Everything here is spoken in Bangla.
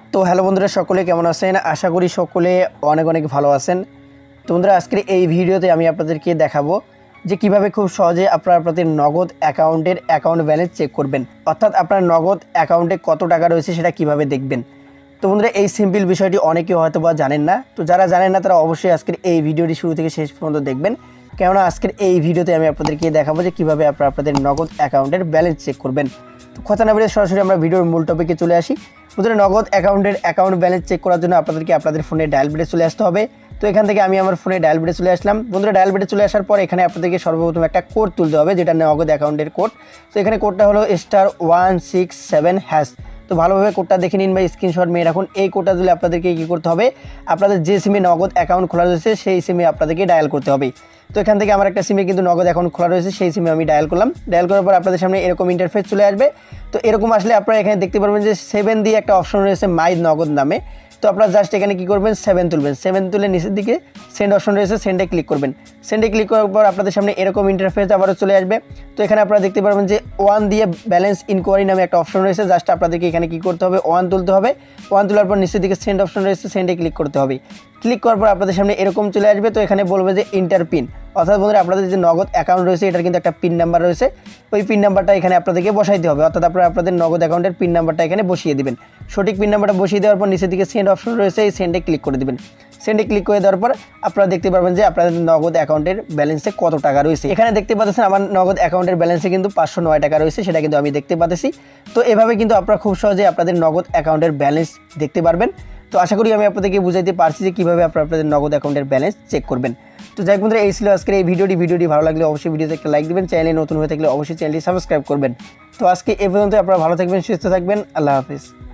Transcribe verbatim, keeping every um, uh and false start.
তো হ্যালো বন্ধুরা, সকলে কেমন আছেন? আশা করি সকলে অনেক অনেক ভালো আছেন। তো বন্ধুরা, আজকের এই ভিডিওতে আমি আপনাদেরকে দেখাবো যে কিভাবে খুব সহজে আপনারা আপনাদের নগদ অ্যাকাউন্টের অ্যাকাউন্ট ব্যালেন্স চেক করবেন, অর্থাৎ আপনার নগদ অ্যাকাউন্টে কত টাকা রয়েছে সেটা কিভাবে দেখবেন। তো বন্ধুরা, এই সিম্পল বিষয়টি অনেকেই হয়তো বা জানেন না। তো যারা জানেন না তারা অবশ্যই আজকের এই ভিডিওটি শুরু থেকে শেষ পর্যন্ত দেখবেন, কেননা আজকের এই ভিডিওতে আমি আপনাদেরকে দেখাবো যে কীভাবে আপনারা আপনাদের নগদ অ্যাকাউন্টের ব্যালেন্স চেক করবেন। তো কথা না বলে সরাসরি আমরা ভিডিওর মূল টপিকে চলে আসি। বন্ধুরা, নগদ অ্যাকাউন্টের অ্যাকাউন্ট ব্যালেন্স চেক করার জন্য আপনাদেরকে আপনাদের ফোনে ডায়াল বেডে চলে আসতে হবে। তো এখান থেকে আমি আমার ফোনে ডায়াল বেডে চলে আসলাম। বন্ধুরা, ডায়াল বেডে চলে আসার পর এখানে আপনাদেরকে সর্বপ্রথম একটা কোড তুলতে হবে, যেটা নগদ অ্যাকাউন্টের কোড। তো এখানে কোডটা হলো star one six seven hash. তো ভালোভাবে কোডটা দেখে নিন বা স্ক্রিনশট মেয়ে রাখুন। এই কোডটা দিলে আপনাদেরকে কী করতে হবে, আপনাদের যে সিমে নগদ অ্যাকাউন্ট খোলা রয়েছে সেই সিমে আপনাদেরকে ডায়াল করতে হবে। তো এখান থেকে আমার একটা সিমে কিন্তু নগদ অ্যাকাউন্ট খোলা রয়েছে, সেই সিমে আমি ডায়াল করলাম। ডায়াল করার পর আপনাদের সামনে এরকম ইন্টারফেস চলে আসবে। তো এরকম আসলে আপনারা এখানে দেখতে পারবেন যে সেভেন দিয়ে একটা অপশন রয়েছে মাই নগদ নামে। তো আপনারা জাস্ট এখানে কী করবেন, সেভেন তুলবেন। সেভেন তুলে নিচের দিকে সেন্ড অপশন রয়েছে, সেন্ডে ক্লিক করবেন। সেন্ডে ক্লিক করার পর আপনাদের সামনে এরকম ইন্টারফেস আবারও চলে আসবে। তো এখানে আপনারা দেখতে পারবেন যে ওয়ান দিয়ে ব্যালেন্স ইনকোয়ারি নামে একটা অপশন রয়েছে। জাস্ট আপনাদেরকে এখানে কী করতে হবে, ওয়ান তুলতে হবে। ওয়ান তোলার পর নিচের দিকে সেন্ড অপশন রয়েছে, সেন্ডে ক্লিক করতে হবে। ক্লিক করার পর আপনাদের সামনে এরকম চলে আসবে। তো এখানে বলবে যে ইন্টার পিন, অর্থাৎ বন্ধুরা আপনাদের যে নগদ অ্যাকাউন্ট রয়েছে এটার কিন্তু একটা পিন নাম্বার রয়েছে। ওই পিন নাম্বারটা এখানে আপনাদেরকে বসাইতে হবে, অর্থাৎ আপনারা আপনাদের নগদ অ্যাকাউন্টের পিন নাম্বারটা এখানে বসিয়ে দিবেন। সঠিক পিন নাম্বারটা বসিয়ে দেওয়ার পর নিচের দিকে সেন্ড অপশন রয়েছে, এই সেন্ডে ক্লিক করে দেবেন। সেন্ডে ক্লিক করে দেওয়ার পর আপনারা দেখতে পারবেন যে আপনাদের নগদ অ্যাকাউন্টের ব্যালেন্সে কত টাকা রয়েছে। এখানে দেখতে পাচ্ছেন আমার নগদ অ্যাকাউন্টের ব্যালেন্সে কিন্তু পাঁচশো নয় টাকা রয়েছে, সেটা কিন্তু আমি দেখতে পাচ্ছি। তো এভাবে কিন্তু আপনারা খুব সহজে আপনাদের নগদ অ্যাকাউন্টের ব্যালেন্স দেখতে পারবেন। তো আশা করি আমি আপনাদেরকে বুঝাইতে পারছি যে কীভাবে আপনারা আপনাদের নগদ অ্যাকাউন্টের ব্যালেন্স চেক করবেন। তো যাই বন্ধুরা, এই ছিল আজকের এই ভিডিওটি। ভিডিওটি ভালো লাগলে অবশ্যই ভিডিওতে একটা লাইক দেবেন, চ্যানেলে নতুন হয়ে থাকলে অবশ্যই চ্যানেলটি সাবস্ক্রাইব করবেন। তো আজকে এ পর্যন্ত, আপনারা ভালো থাকবেন, সুস্থ থাকবেন। আল্লাহ হাফিজ।